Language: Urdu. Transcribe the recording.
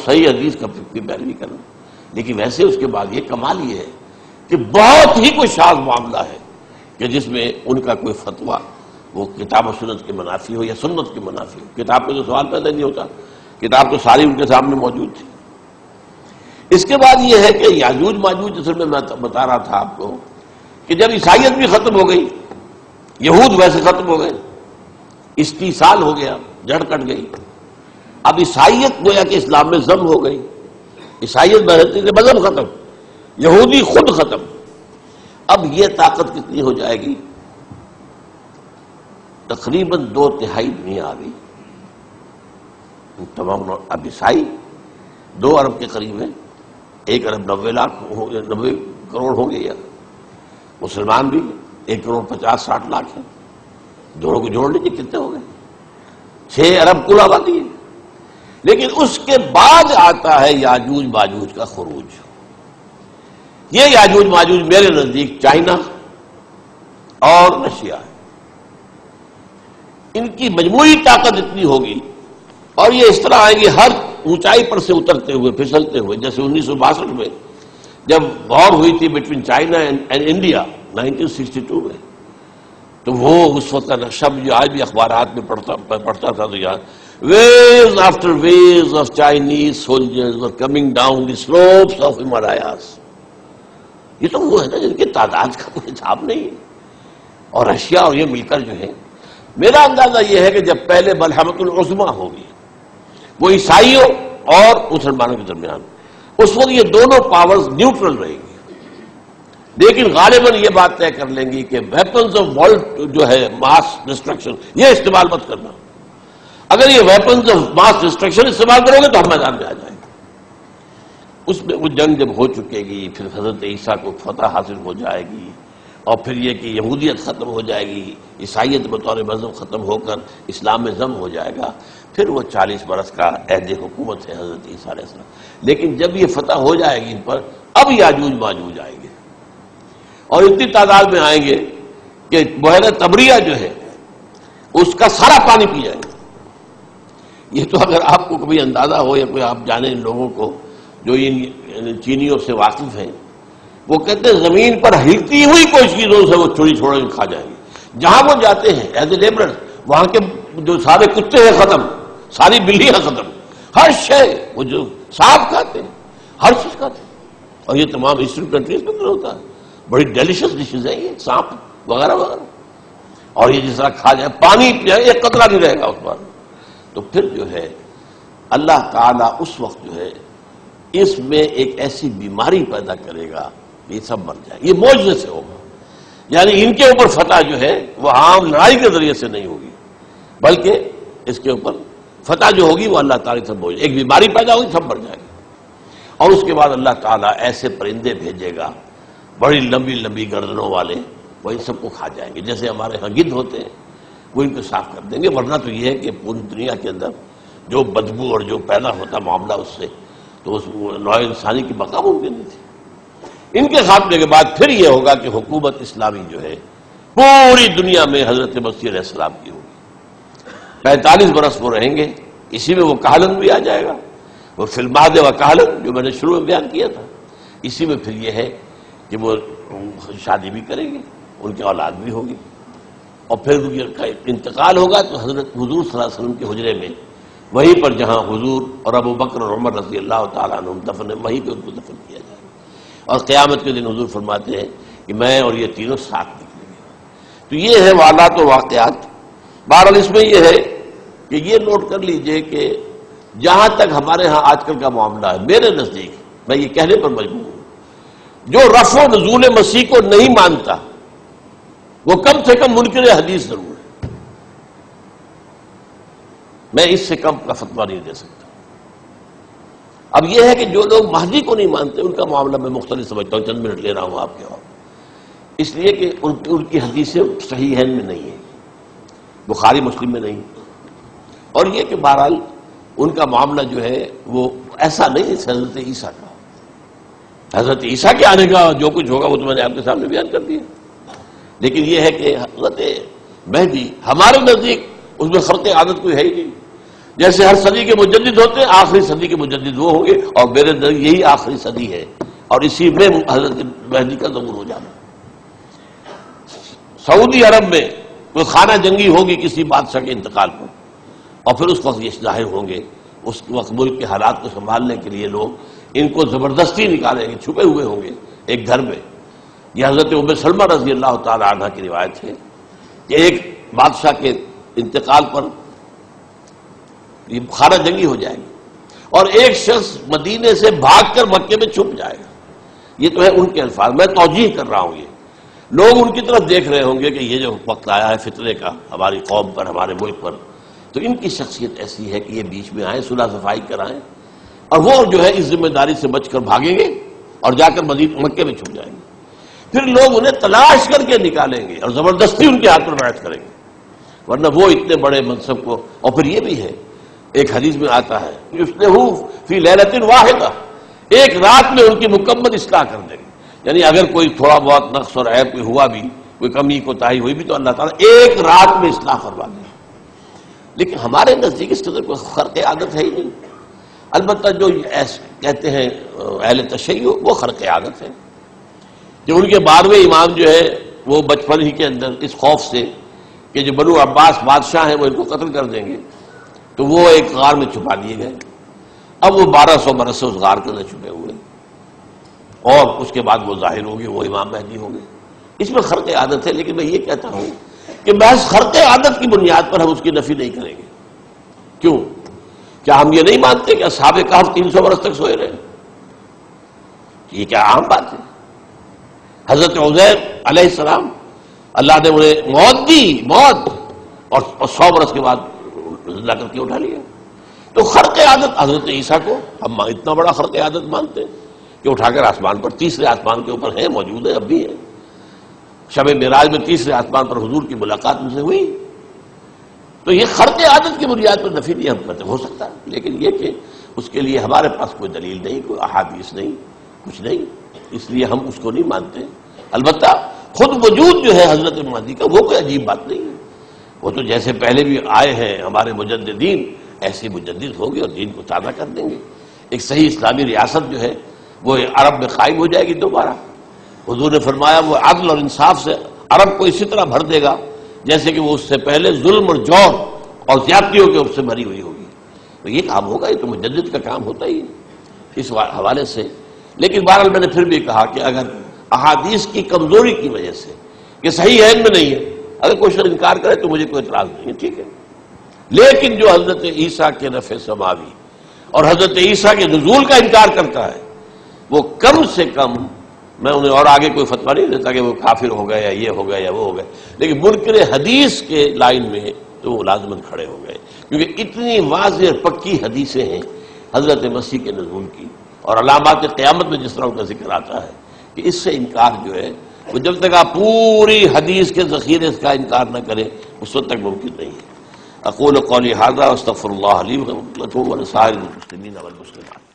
صحیح حدیث کا پیروی کرنا. لیکن ویسے اس کے بعد یہ کمال یہ ہے کہ بہت ہی کوئی شاذ معاملہ ہے کہ جس میں ان کا کوئی فتویٰ وہ کتاب و سنت کے منافی ہو یا سنت کے منافی ہو. کتاب پہ تو سوال پیدا نہیں ہوتا، کتاب تو ساری ان کے سامنے موجود تھی. اس کے بعد یہ ہے کہ یاجوج ماجوج اصل میں بتا رہا تھا آپ کو کہ جب عیسائیت بھی ختم ہو گئی، یہود ویسے ختم ہو گئے، استیصال ہو گیا، جڑ کٹ گئی، اب عیسائیت گویا کہ اسلام میں ضم ہو گئی. عیسائیت بہتری سے مذہب ختم، یہودی خود ختم. اب یہ طاقت کتنی ہو جائے گی؟ تقریباً 2/3 دنیا آ گئی. تمام اب عیسائی 2 ارب کے قریب ہیں، 1 ارب 90 کروڑ ہو گئے، یا مسلمان بھی 1 کروڑ 50-60 لاکھ ہیں. دونوں کو جوڑ لیجیے کتنے ہو گئے؟ 6 ارب کل آبادی ہے. لیکن اس کے بعد آتا ہے یاجوج ماجوج کا خروج. یہ یاجوج ماجوج میرے نزدیک چائنا اور رشیا ہے. ان کی مجموعی طاقت اتنی ہوگی اور یہ اس طرح آئیں گے ہر اونچائی پر سے اترتے ہوئے، پھسلتے ہوئے. جیسے 1962 میں جب وار ہوئی تھی بٹوین چائنا اینڈ انڈیا 1962 میں، تو وہ اس وقت کا نقشہ جو آج بھی اخبارات میں پڑھتا تھا تو یاد waves after waves of Chinese soldiers were coming down the slopes of Himalayas. یہ تو وہ ہے نا جن کی تعداد کا کوئی حساب نہیں ہے. اور رشیا اور یہ مل کر جو ہے، میرا اندازہ یہ ہے کہ جب پہلے ملحمۃ العظمیٰ ہوگی وہ عیسائیوں اور مسلمانوں کے درمیان، اس وقت یہ دونوں پاورز نیوٹرل رہیں گی. لیکن غالباً یہ بات طے کر لیں گی کہ ویپنز آف ورلڈ جو ہے ماس ڈسٹرکشن، یہ استعمال مت کرنا. اگر یہ ویپنز آف ماس ڈسٹرکشن استعمال کرو گے تو ہم میدان میں آ جائیں گے. اس میں وہ جنگ جب ہو چکے گی، پھر حضرت عیسیٰ کو فتح حاصل ہو جائے گی، اور پھر یہ کہ یہودیت ختم ہو جائے گی، عیسائیت بطور مذہب ختم ہو کر اسلام میں ضم ہو جائے گا. پھر وہ 40 برس کا عہد حکومت ہے حضرت عیسیٰ علیہ السلام. لیکن جب یہ فتح ہو جائے گی ان پر، اب یاجوج ماجوج آئیں گے اور اتنی تعداد میں آئیں گے کہ بحیرہ طبریہ جو ہے اس کا سارا پانی پی جائیں گے. یہ تو اگر آپ کو کبھی اندازہ ہو یا کوئی آپ جانیں ان لوگوں کو جو ان چینیوں سے واقف ہیں، وہ کہتے ہیں زمین پر ہلتی ہوئی کوئی چیزوں سے وہ چوری چھوڑ کے کھا جائیں گے. جہاں وہ جاتے ہیں ایز اے لیبرر، وہاں کے جو سارے کتے ہیں ختم، ساری بلیاں ختم، ہر شے وہ جو سانپ کھاتے ہیں، ہر چیز کھاتے ہیں. اور یہ تمام ایسٹرن کنٹریز کے اندر ہوتا ہے. بڑی ڈیلیشس ڈشز ہیں یہ سانپ وغیرہ وغیرہ. اور یہ جس طرح کھا جائے، پانی پیا ایک قطرہ نہیں رہے گا اس پر. تو پھر جو ہے اللہ تعالیٰ اس وقت جو ہے اس میں ایک ایسی بیماری پیدا کرے گا کہ یہ سب مر جائے. یہ معجزے سے ہوگا. یعنی ان کے اوپر فتح جو ہے وہ عام لڑائی کے ذریعے سے نہیں ہوگی، بلکہ اس کے اوپر فتح جو ہوگی وہ اللہ تعالیٰ سے ہوگی. ایک بیماری پیدا ہوگی، سب مر جائے گی. اور اس کے بعد اللہ تعالیٰ ایسے پرندے بھیجے گا بڑی لمبی لمبی گردنوں والے، وہ ان سب کو کھا جائیں گے. جیسے ہمارے ہاں گدھ ہوتے ہیں وہ ان کو صاف کر دیں گے. ورنہ تو یہ ہے کہ پوری دنیا کے اندر جو بدبو اور جو پیدا ہوتا معاملہ اس سے، تو اس نوع انسانی کی بقا ممکن نہیں تھی. ان کے خاتمے کے بعد پھر یہ ہوگا کہ حکومت اسلامی جو ہے پوری دنیا میں حضرت مسیح علیہ السلام کی ہوگی. 45 برس وہ رہیں گے. اسی میں وہ کہلن بھی آ جائے گا، وہ فی المہد و کہلن جو میں نے شروع میں بیان کیا تھا. اسی میں پھر یہ ہے کہ وہ شادی بھی کریں گے، ان کی اولاد بھی ہوگی. اور پھر انتقال ہوگا تو حضرت حضور صلی اللہ علیہ وسلم کے حجرے میں، وہیں پر جہاں حضور اور ابو بکر اور عمر رضی اللہ تعالیٰ عنہ دفن ہے، وہیں پہ ان کو دفن کیا جائے گا. اور قیامت کے دن حضور فرماتے ہیں کہ میں اور یہ تینوں ساتھ نکلیں گے. تو یہ ہے والات و واقعات. بہرحال اس میں یہ ہے کہ یہ نوٹ کر لیجئے کہ جہاں تک ہمارے ہاں آج کل کا معاملہ ہے، میرے نزدیک میں یہ کہنے پر مجبور ہوں، جو رفع و نزول مسیح کو نہیں مانتا وہ کم سے کم منکر حدیث ضرور ہے. میں اس سے کم کا فتویٰ نہیں دے سکتا. اب یہ ہے کہ جو لوگ مہدی کو نہیں مانتے ان کا معاملہ میں مختلف سمجھتا ہوں. چند منٹ لے رہا ہوں آپ کے، اور اس لیے کہ ان کی حدیثیں صحیحین میں نہیں ہیں، بخاری مسلم میں نہیں. اور یہ کہ بہرحال ان کا معاملہ جو ہے وہ ایسا نہیں ہے حضرت عیسیٰ کا. حضرت عیسیٰ کے آنے کا جو کچھ ہوگا وہ تو میں نے آپ کے سامنے بیان کر دیا. لیکن یہ ہے کہ حضرت مہدی ہمارے نزدیک اس میں خرق عادت کوئی ہے ہی نہیں. جیسے ہر صدی کے مجدد ہوتے ہیں، آخری صدی کے مجدد وہ ہوں گے، اور میرے نزدیک یہی آخری صدی ہے، اور اسی میں حضرت مہدی کا ظہور ہو جانا۔ سعودی عرب میں کوئی خانہ جنگی ہوگی کسی بادشاہ کے انتقال پر، اور پھر اس وقت یہ ظاہر ہوں گے، اس وقت ملک کے حالات کو سنبھالنے کے لیے لوگ ان کو زبردستی نکالیں گے، چھپے ہوئے ہوں گے ایک گھر میں۔ یہ حضرت ام سلمہ رضی اللہ تعالی عنہ کی روایت ہے کہ ایک بادشاہ کے انتقال پر یہ خانہ جنگی ہو جائے گی، اور ایک شخص مدینے سے بھاگ کر مکے میں چھپ جائے گا۔ یہ تو ہے ان کے الفاظ، میں توجیہ کر رہا ہوں۔ یہ لوگ ان کی طرف دیکھ رہے ہوں گے کہ یہ جو وقت آیا ہے فتنے کا ہماری قوم پر، ہمارے ملک پر، تو ان کی شخصیت ایسی ہے کہ یہ بیچ میں آئیں، صلح صفائی کرائیں، اور وہ جو ہے اس ذمہ داری سے بچ کر بھاگیں گے اور جا کر مکے میں چھپ جائیں گے۔ پھر لوگ انہیں تلاش کر کے نکالیں گے اور زبردستی ان کے ہاتھ پر بیعت کریں گے، ورنہ وہ اتنے بڑے منصب کو۔ اور پھر یہ بھی ہے، ایک حدیث میں آتا ہے یصلح فی لیلۃ واحدہ، ایک رات میں ان کی مکمل اصلاح کر دیں گے۔ یعنی اگر کوئی تھوڑا بہت نقص اور عیب کوئی ہوا بھی، کوئی کمی کوتاہی ہوئی بھی، تو اللہ تعالیٰ ایک رات میں اصلاح کروا دیں۔ لیکن ہمارے نزدیک اس قدر کوئی خرق عادت ہے ہی نہیں۔ البتہ جو کہتے ہیں اہل تشیع، وہ خرق عادت ہے کہ ان کے 12ویں امام جو ہے وہ بچپن ہی کے اندر اس خوف سے کہ جو بنو عباس بادشاہ ہیں وہ ان کو قتل کر دیں گے، تو وہ ایک غار میں چھپا دیے گئے۔ اب وہ 1200 برس سے اس غار کے اندر چھپے ہوئے، اور اس کے بعد وہ ظاہر ہوں گے، وہ امام مہدی ہوں گے۔ اس میں خرق عادت ہے، لیکن میں یہ کہتا ہوں کہ محض خرق عادت کی بنیاد پر ہم اس کی نفی نہیں کریں گے۔ کیوں؟ کیا ہم یہ نہیں مانتے کہ اصحاب کہف 300 برس تک سوئے رہے؟ یہ کیا عام بات ہے؟ حضرت عزیر علیہ السلام اللہ نے انہیں موت دی، موت، اور 100 برس کے بعد زندہ کر کے اٹھا لیا۔ تو خرق عادت حضرت عیسیٰ کو ہم اتنا بڑا خرق عادت مانتے ہیں کہ اٹھا کر آسمان پر، تیسرے آسمان کے اوپر ہیں، موجود ہے، اب بھی ہے۔ شب معراج میں تیسرے آسمان پر حضور کی ملاقات ان سے ہوئی۔ تو یہ خرق عادت کی بنیاد پر نفی نہیں ہم کرتے، ہو سکتا ہے، لیکن یہ کہ اس کے لیے ہمارے پاس کوئی دلیل نہیں، کوئی احادیث نہیں، کچھ نہیں، اس لیے ہم اس کو نہیں مانتے۔ البتہ خود وجود جو ہے حضرت مہدی کا، وہ کوئی عجیب بات نہیں ہے۔ وہ تو جیسے پہلے بھی آئے ہیں ہمارے مجددین، ایسے مجدد ہوں گے اور دین کو تازہ کر دیں گے۔ ایک صحیح اسلامی ریاست جو ہے وہ عرب میں قائم ہو جائے گی دوبارہ۔ حضور نے فرمایا وہ عدل اور انصاف سے عرب کو اسی طرح بھر دے گا جیسے کہ وہ اس سے پہلے ظلم اور جور اور زیادتیوں کے اس سے بھری ہوئی ہوگی۔ تو یہ کام ہوگا، یہ تو مجدد کا کام ہوتا ہی ہے اس حوالے سے۔ لیکن بہرحال میں نے پھر بھی کہا کہ اگر احادیث کی کمزوری کی وجہ سے کہ صحیح ہے میں نہیں ہے، اگر کوئی شخص انکار کرے تو مجھے کوئی اعتراض نہیں ہے، ٹھیک ہے۔ لیکن جو حضرت عیسیٰ کے رفع سماوی اور حضرت عیسیٰ کے نزول کا انکار کرتا ہے، وہ کم سے کم، میں انہیں اور آگے کوئی فتویٰ نہیں دیتا کہ وہ کافر ہو گئے یا یہ ہو گئے یا وہ ہو گئے، لیکن منکر حدیث کے لائن میں تو وہ لازماً کھڑے ہو گئے، کیونکہ اتنی واضح اور پکی حدیثیں ہیں حضرت مسیح کے نزول کی، اور علامات قیامت میں جس طرح ان کا ذکر آتا ہے کہ اس سے انکار جو ہے وہ جب تک آپ پوری حدیث کے ذخیرے کا انکار نہ کریں اس وقت تک ممکن نہیں ہے۔ اقول قولی ھذا واستغفر اللہ لی ولکم ولسائر المسلمین والمسلمات۔